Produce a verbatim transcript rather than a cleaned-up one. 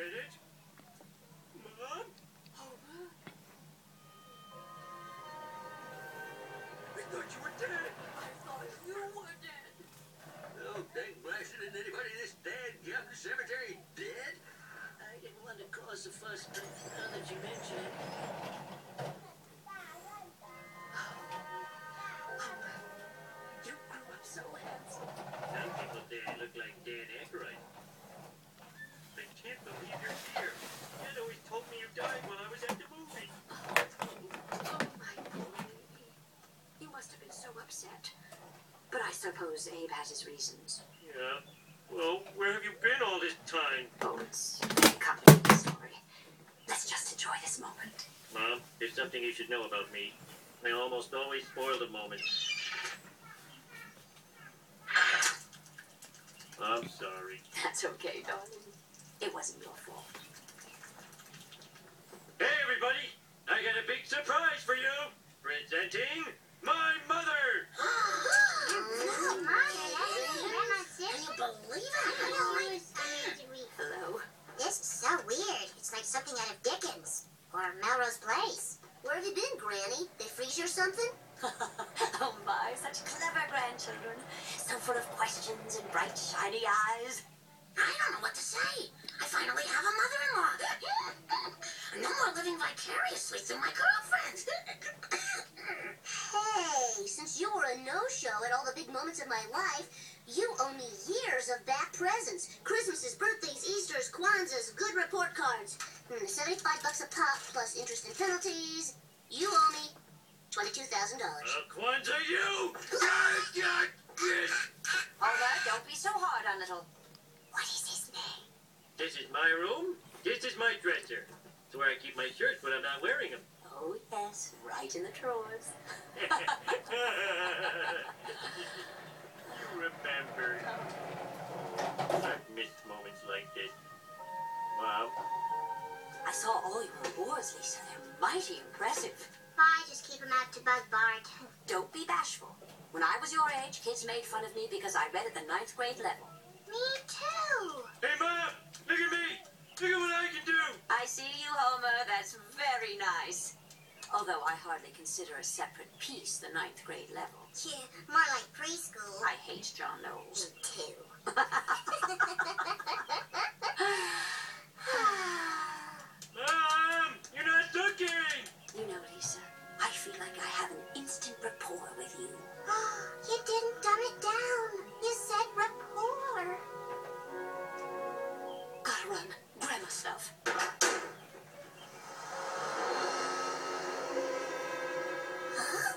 minute. Mom? Homer? I thought you were dead. I thought you were dead. Oh, dang blasted, isn't anybody this dead? Jump the cemetery dead? I didn't want to cause a fuss, but now that you mention it. Homer, you grew up so handsome. Some people say I look like Dan Aykroyd. I can't believe you're here. Dad always told me you died while I was at the movie. Oh, my poor baby. You must have been so upset. But I suppose Abe has his reasons. Yeah. Well, where have you been all this time? Oh, it's a complicated story. Let's just enjoy this moment. Mom, there's something you should know about me. I almost always spoil the moment. I'm sorry. That's okay, darling. It wasn't your fault. Hey, everybody! I got a big surprise for you! Presenting my mother! Can you believe it? Hello? This is so weird. It's like something out of Dickens or Melrose Place. Where have you been, Granny? They freeze you or something? Oh my, such clever grandchildren. So full of questions and bright, shiny eyes. I don't know what to say. I finally have a mother-in-law. No more living vicariously through my girlfriends. Hey, since you were a no-show at all the big moments of my life, you owe me years of back presents. Christmases, birthdays, Easters, Kwanzas, good report cards. Hmm, seventy-five bucks a pop plus interest and penalties. You owe me twenty-two thousand dollars. Uh, Kwanzaa, you! Homer, don't be so hard on little... What is his name? This is my room. This is my dresser. It's where I keep my shirts when I'm not wearing them. Oh, yes, right in the drawers. You remember. I've missed moments like this. Mom? I saw all your awards, Lisa. They're mighty impressive. I just keep him out to bug Bart. Don't be bashful. When I was your age, kids made fun of me because I read at the ninth grade level. Me too. Hey, Mom! Look at me! Look at what I can do! I see you, Homer. That's very nice. Although I hardly consider a separate piece the ninth grade level. Yeah, more like preschool. I hate John Knowles. Me too. Mom! You're not looking! You know, Lisa, I feel like I have an instant rapport with you. You didn't dumb it down. You said rapport. Gotta run. Grandma stuff.